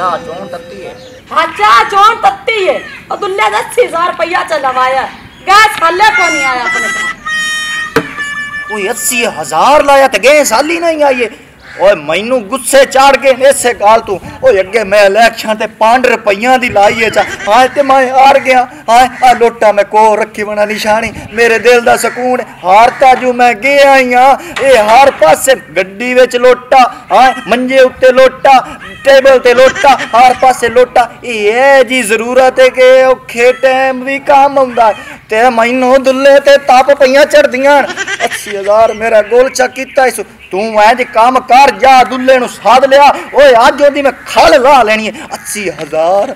चाह चोन तत्ती है। हाँ चाह चोन तत्ती है और दुल्ले 80,000 रुपया चलवाया गैस हल्ले को नहीं आया अपने कोई 80,000 लाया तो गैस हाली नहीं आई है। ओए मैनू गुस्से चाड़ के इसे गाल तू ओए अगे मैं इलेक्शन ते 5 रुपया दी लाई है चा हां ते मैं हार गया। हां आ लोटा मैं को रखी बना निशानी मेरे दिल दा सुकून हारता जो मैं गया ही हां ए हर पासे गड्डी विच लोटा हां मंजे उत्ते लोटा टेबल ते लोटा हर पासे लोटा ए जी जरूरत है कि औखे टाइम भी काम आउंदा ते मैनू दुल्ले ते तप पईयां चढ़दियां 80,000 मेरा गोल चक कीता इस तू इंज काम कर जा दुल्ले नु साध लिया ओए अज ओदी मैं खल ला लेनी है 80,000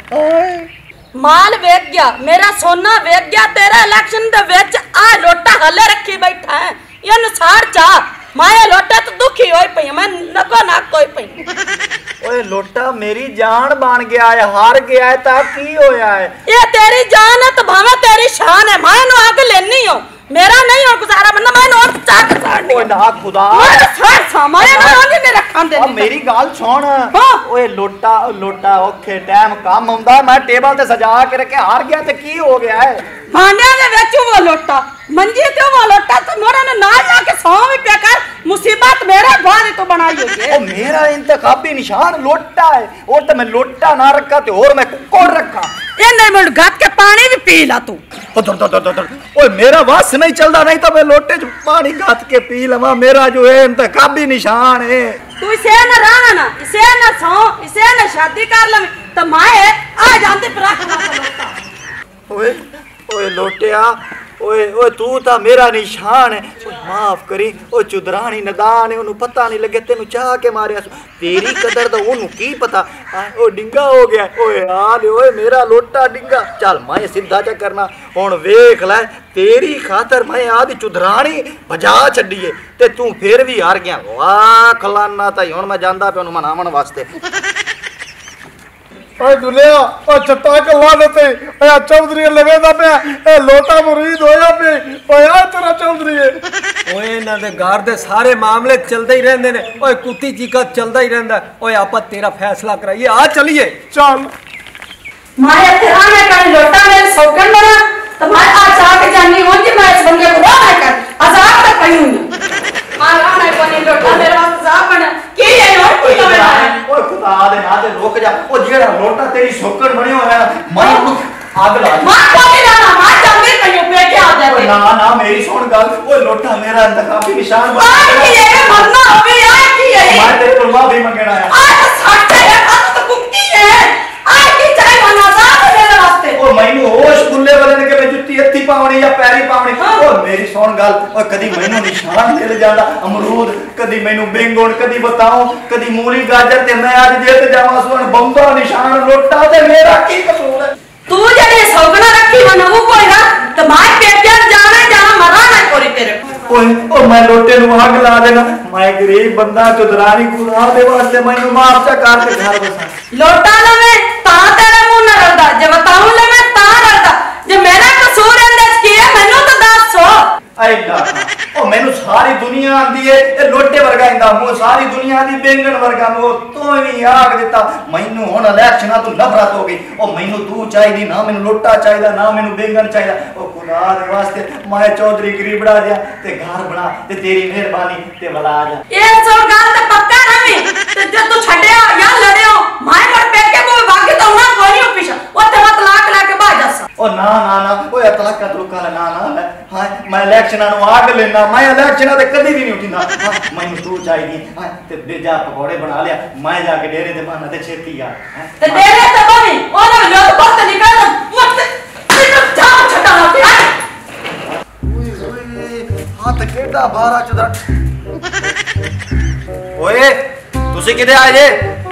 माल वेच गया मेरा सोना वेच गया तेरा इलेक्शन दे विच आ लोटा हले रखी बैठा है ये नुसार चा माए लोटा तो दुखी होई पई मैं नको ना कोई पई ओए लोटा मेरी जान बन गया है हार गया है ता की होया है ये तेरी जान है तो भावे तेरी शान है मैं नु आगे लेनी हो मेरा नहीं हो गुजारा बंदा मैं और चाक साड़ ओए ना खुदा मैं साड़ सामान ना आगे ने रखा दे अब मेरी गाल सुन ओए लोटा लोटा ओखे टाइम काम आंदा मैं टेबल ते सजा के रखे हार गया ते की हो गया है भांडे दे विच वो लोटा मंजी ते वो लोटा तो मोरा ने ना लाके 100 रुपया कर मुसीबत मेरे बाद तो बनाई होगी ओ मेरा इंतखाबी निशान लोटा है और तो मैं लोटा ना रखा ते और मैं कुकर रखा ये नहीं मैं गत के पानी भी पी ला तू ओए मेरा बस नहीं चलता नहीं तो मैं लोटे च पानी गत के पी लवा मेरा जो है इंतखाबी निशान है तू इसे न रहना ना इसे न सो इसे न शादी कर ले तो माए आ जानते प्रार्थना ओए ओए लोटिया ओए ओए तू ता मेरा निशान है माफ करी ओ चुदरानी नदान है ओनु पता नहीं लगे तेनु चाह के मारिया तेरी कदर तो ओनु की पता ओ डिंगा हो गया ओए यार ओए मेरा लोटा डिंगा चल मैं सीधा चा करना हुन वेख ले तेरी खातर मैं आदि चुदरानी भजा छड्डीए ते तू फिर भी हार गया वाह खलाना ताई हुन मैं जांदा पे ओनु मनावन वास्ते ओए दुलिया ओ चट्टा कल्ला देते ए चौधरी लवेदा पे ए लोटा मुरीद होया पे ओए तेरा चौधरी ओए ना दे घर दे सारे मामले चलदे ही रहंदे ने ओए कुत्ती चीका चलदा ही रहंदा ओए आपा तेरा फैसला कराइए आ चलिए चल माया तेरा ने कर लोटा मेरे सौकन बना तो मैं आ जाके जानी हो कि मैं इस बंदे को ना कर आजाद तक कहीं मारा नहीं बनी लोटा मेरे वास्ते जा बना के ये और की बना ओए खुदा दे ना ते रोक जा ओ जेड़ा लोटा तेरी सोकड़ बने होया मैं आग ला मां को नहीं लाना मां जंगे कहीं पे के आ जाते ना ना मेरी सुन गल ओए लोटा मेरा इंतखाबी निशान बन गया की ये मरना होवे यार की है मैं तेरे को माफी मांगना है आज साथे है तो कुत्ती है आज की चाय बना जा मेरे वास्ते ओ मैनू होश खुले वाले ने के मैं जुत्ती हत्थी पावनी या पैरी पावनी ओ मेरी सुन गल ओ कदी मैनू निशान मिल जांदा अमरूद कदी मैनू बेंगन कदी बताओ कदी मूली गाजर ते मैं आज जेल ते जावां सुन बंबा निशान लोटा ते मेरा की कसूर है तू जड़े सौगना रखी मन वो कोई ना तो माय पेटिया जाना जाना मरा ना कोरी तेरे ओए ओ मैं लोटे नु आग ला देना मैं गरीब बंदा चुदरानी खुदा दे वास्ते मैनू माफ चा कर के घर बसा लोटा लवे ता तेरे मुंह न रलदा जे बताऊं लवे ता रलदा जे मेरा कसूर अंदर की है मैनू तो दस सो आईदा ओ मैनू सारी दुनिया आंदी है ए लोटे वर्गा इंदा मुंह सारी दुनिया दी बेंगन वर्गा मुंह तू भी आग दिता मैनू हुन इलेक्शन तो नफरत हो गई ओ मैनू तू चाहिदी ना मैनू लोटा चाहिदा ना मैनू बेंगन चाहिदा ओ खुदा दे वास्ते मैं चौधरी गरीबड़ा जा ते घर बना ते तेरी मेहरबानी ते भला आ जा ये सो गल ते पक्का नहीं ते जे तू छड़या या लड़यो माय मर पेके को भागे तो ना कोई नहीं पीछा ओ ते मत लाक लाके बाज जा ओ ना ना ना ओए तलाक का तलुका ना ना हां मैं इलेक्शन नु आग लेना मैं इलेक्शन ते कदी भी नहीं उठिंदा हां मैनू तू चाहिदी हां ते बेजा पकोड़े बना लिया मैं जाके डेरे ते बहाना ते छेती आ ते डेरे ते बनी ओ ना लो तो बस निकल मत जा छटा के ओए ओए हाथ केड़ा बाहर चुदरा ओए तुसी किदे आए जे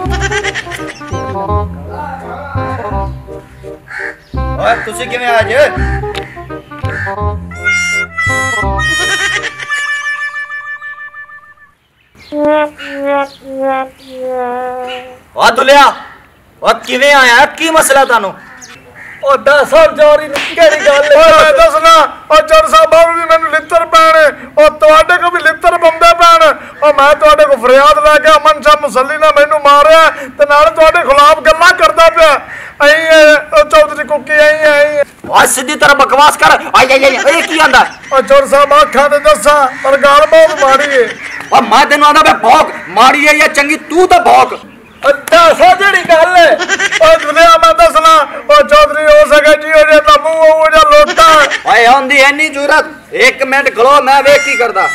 ओए तुसी किवें आए जे ओ दुलिया ओ किवें आया की मसला तानू ओ दस जोरी केड़ी गल है मैं दसना ओ चर साहब भी मैनू लित्तर पैणे ओ ਤੁਹਾਡੇ को भी लित्तर बंदे पैण ਉਹ ਮੈਂ ਤੁਹਾਡੇ ਕੋ ਫਰਿਆਦ ਲੈ ਕੇ ਅਮਨ ਸ਼ਾਹ ਮੁਸੱਲੀ ਨੇ ਮੈਨੂੰ ਮਾਰਿਆ ਤੇ ਨਾਲ ਤੁਹਾਡੇ ਖਿਲਾਫ ਗੱਲਾਂ ਕਰਦਾ ਪਿਆ। ਉਹ ਚੌਧਰੀ ਕੁੱਕੀ ਆਈ ਓਏ ਸਿੱਧੀ ਤਰ੍ਹਾਂ ਬਕਵਾਸ ਕਰ। ਆਈ ਆਈ ਆਈ ਇਹ ਕੀ ਆਂਦਾ? ਉਹ ਚੋਰ ਸਾਹਿਬ ਆਖਾਂ ਤੇ ਦੱਸਾਂ ਪਰ ਗੱਲ ਬਹੁਤ ਮਾੜੀ ਏ। ਓ ਮੈਂ ਤੈਨੂੰ ਆਂਦਾ ਬੇ ਭੌਕ ਮਾੜੀ ਹੈ ਜਾਂ ਚੰਗੀ, ਤੂੰ ਤਾਂ ਭੌਕ। ਅੱਛਾ ਸੋ ਜਿਹੜੀ ਗੱਲ ਏ ਉਹ ਦੁਨੀਆ ਮੈਂ ਦੱਸਣਾ ਉਹ ਚੌਧਰੀ ਹੋ ਸਕੇ ਜੀ ਉਹ ਜੇ ਤਾਂ ਮੂੰਹ ਉਹ ਜਾਂ ਲੋਟਾ। ਓਏ ਆਉਂਦੀ ਐਨੀ ਜ਼ਰੂਰਤ? 1 ਮਿੰਟ ਖਲੋ ਮੈਂ ਵੇਖ ਕੀ ਕਰਦਾ।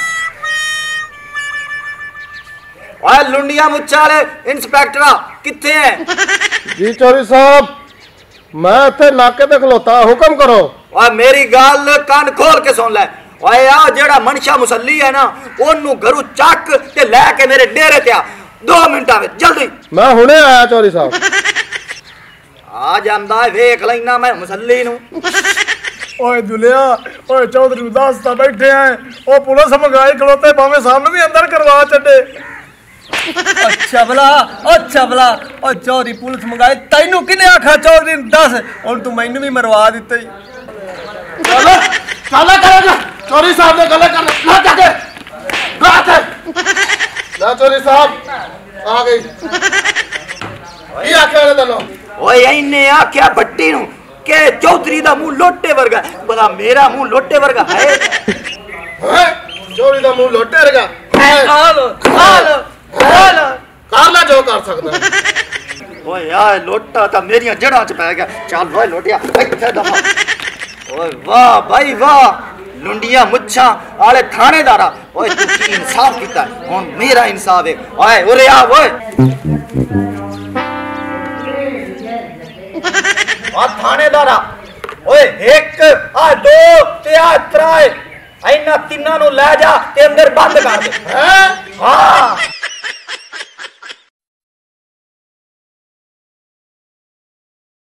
ਓਏ ਲੁੰਡੀਆਂ ਮੁੱਛਾਂ ਵਾਲੇ ਇੰਸਪੈਕਟਰਾ ਕਿੱਥੇ ਹੈ? ਜੀ ਚੌਧਰੀ ਸਾਹਿਬ ਮੈਂ ਇੱਥੇ ਨਾਕੇ ਤੇ ਖਲੋਤਾ, ਹੁਕਮ ਕਰੋ। ਓਏ ਮੇਰੀ ਗੱਲ ਕੰਨ ਖੋਲ ਕੇ ਸੁਣ ਲੈ। ਓਏ ਆ ਜਿਹੜਾ ਮਨਸ਼ਾ ਮੁਸੱਲੀ ਹੈ ਨਾ ਉਹਨੂੰ ਘਰੋਂ ਚੱਕ ਤੇ ਲੈ ਕੇ ਮੇਰੇ ਡੇਰੇ ਤੇ ਆ 2 ਮਿੰਟਾਂ ਵਿੱਚ ਜਲਦੀ। ਮੈਂ ਹੁਣੇ ਆਇਆ ਚੌਧਰੀ ਸਾਹਿਬ। ਆ ਜਾਂਦਾ ਵੇਖ ਲੈਣਾ ਮੈਂ ਮੁਸੱਲੀ ਨੂੰ। ਓਏ ਦੁਲਿਆ ਓਏ ਚੌਧਰੀ ਉਦਾਸ ਤਾਂ ਬੈਠੇ ਆ ਉਹ ਪੁਲਿਸ ਮੰਗਾਈ ਖਲੋਤੇ ਭਾਵੇਂ ਸਾਨੂੰ ਵੀ ਅੰਦਰ ਕਰਵਾ ਛੱਡੇ। ਅੱਛਾ ਭਲਾ ਉਹ ਚੌਧਰੀ ਪੁਲਿਸ ਮੰਗਾਏ ਤੈਨੂੰ ਕਿਨੇ ਆਖਾ ਚੌਧਰੀ ਨੂੰ ਦੱਸ ਹੁਣ ਤੂੰ ਮੈਨੂੰ ਵੀ ਮਰਵਾ ਦਿੱਤਾ ਈ। ਚੱਲ ਕਰੇਗਾ ਚੌਧਰੀ ਸਾਹਿਬ ਨੇ ਗੱਲ ਕਰ ਨਾ ਜਾ ਕੇ ਨਾ ਚੌਧਰੀ ਸਾਹਿਬ ਆ ਗਈ ਇਹ ਆਖਿਆ ਤੈਨੂੰ। ਓਏ ਇਹਨੇ ਆਖਿਆ ਭੱਟੀ ਨੂੰ ਕਿ ਚੌਧਰੀ ਦਾ ਮੂੰਹ ਲੋਟੇ ਵਰਗਾ। ਭਲਾ ਮੇਰਾ ਮੂੰਹ ਲੋਟੇ ਵਰਗਾ ਹੈ? ਹੈ ਚੌਧਰੀ ਦਾ ਮੂੰਹ ਲੋਟੇ ਵਰਗਾ ਕਰ ਲੈ ਜੋ ਕਰ ਸਕਦਾ। ਓਏ ਆ ਲੋਟਾ ਤਾਂ ਮੇਰੀਆਂ ਜੜਾਂ 'ਚ ਪੈ ਗਿਆ। ਚੱਲ ਓਏ ਲੋਟਿਆ ਇੱਥੇ ਦਫਾ। ਓਏ ਵਾਹ ਭਾਈ ਵਾਹ ਲੁੰਡੀਆਂ ਮੁੱਛਾਂ ਵਾਲੇ ਥਾਣੇਦਾਰਾ। ਓਏ ਤੂੰ ਕੀ ਇਨਸਾਫ ਕੀਤਾ, ਹੁਣ ਮੇਰਾ ਇਨਸਾਫ ਹੈ। ਓਏ ਉਰੇ ਆ ਓਏ ਆ ਥਾਣੇਦਾਰਾ। ਓਏ 1 ਆ 2 ਤੇ ਆ 3 ਇਹਨਾਂ ਤਿੰਨਾਂ ਨੂੰ ਲੈ ਜਾ ਤੇ ਅੰਦਰ ਬੰਦ ਕਰ ਦੇ। ਹੈ ਹਾਂ